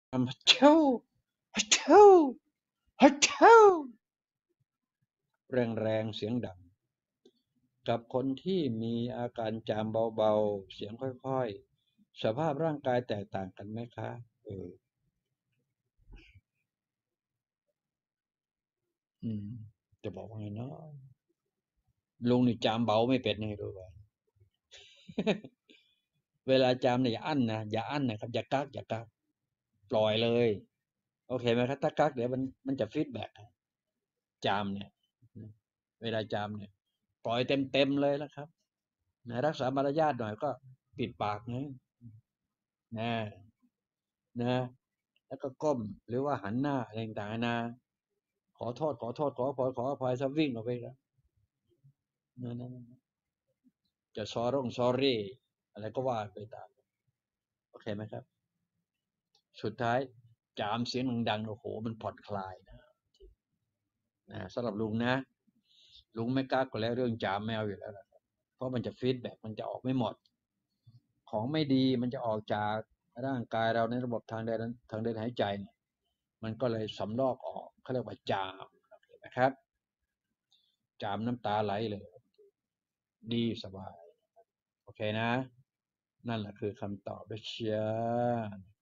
ฮัชเช่าฮัชเช่าฮัชเช่าแรงๆเสียงดังกับคนที่มีอาการจามเบาๆเสียงค่อยๆสภาพร่างกายแตกต่างกันไหมคะเอออืมจะบอกว่าไงเนาะลุงนี่จามเบาไม่เป็นไงรู้ป่ะเวลาจามเนี่ยอย่าอั้นนะอย่าอั้นนะครับอย่ากักอย่ากักปล่อยเลยโอเคไหมครับถ้ากักเดี๋ยวมันจะฟีดแบ็กจามเนี่ยเวลาจามเนี่ยปล่อยเต็มเลยนะครับนะรักษามารยาทหน่อยก็ปิดปากนะนะแล้วก็ก้มหรือว่าหันหน้าอะไรต่างๆนะขอโทษขออภัยซะวิ่งออกไปแล้วนะจะซอรี่อะไรก็ว่าไปตามโอเคไหมครับสุดท้ายจามเสียงดังๆโอ้โหมันผ่อนคลายนะสำหรับลุงนะลุงไม่กล้าก็แล้วเรื่องจามแมวอยู่แล้วนะครับเพราะมันจะฟีดแบ็กมันจะออกไม่หมดของไม่ดีมันจะออกจากร่างกายเราในระบบทางเดินหายใจเนี่ยมันก็เลยสำรอกออกเขาเรียกว่าจามนะครับจามน้ำตาไหลเลยดีสบายโอเคนะนั่นแหละคือคำตอบด้วยเชียร์